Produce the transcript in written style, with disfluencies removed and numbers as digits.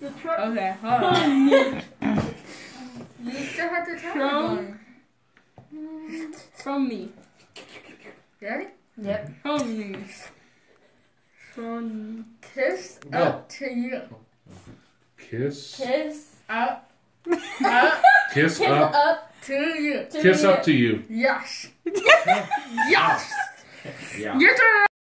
the truck. Okay, hold on. You still have to tell me. From me. Ready? Yep. From me. From Kiss Go. up to you. Kiss. kiss Up. Kiss kiss up. up To you. to Kiss you. up to you. Yes. Yes. Yeah. Your turn.